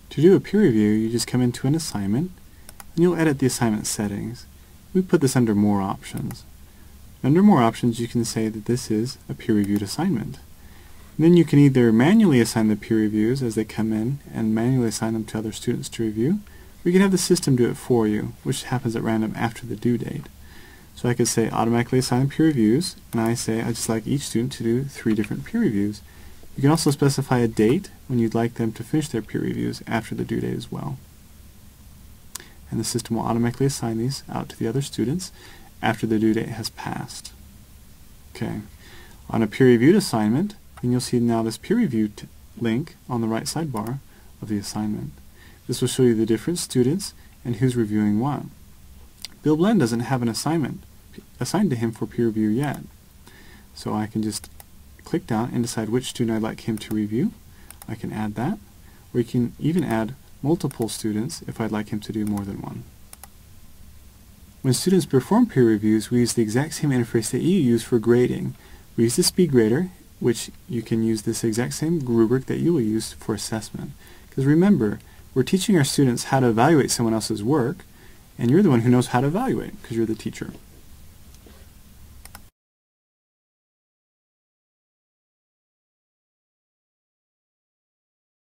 To do a peer review, you just come into an assignment, and you'll edit the assignment settings. We put this under More Options. Under More Options, you can say that this is a peer-reviewed assignment. And then you can either manually assign the peer reviews as they come in and manually assign them to other students to review, or you can have the system do it for you, which happens at random after the due date. So I could say automatically assign peer reviews, and I say I'd just like each student to do 3 different peer reviews. You can also specify a date when you'd like them to finish their peer reviews after the due date as well. And the system will automatically assign these out to the other students after the due date has passed. Okay. On a peer-reviewed assignment, then you'll see now this peer review link on the right sidebar of the assignment. This will show you the different students and who's reviewing what. Bill Blend doesn't have an assignment assigned to him for peer review yet. So I can just click down and decide which student I'd like him to review. I can add that, or you can even add multiple students if I'd like him to do more than one. When students perform peer reviews, we use the exact same interface that you use for grading. We use the speed grader, which you can use this exact same rubric that you will use for assessment. Because remember, we're teaching our students how to evaluate someone else's work, and you're the one who knows how to evaluate because you're the teacher.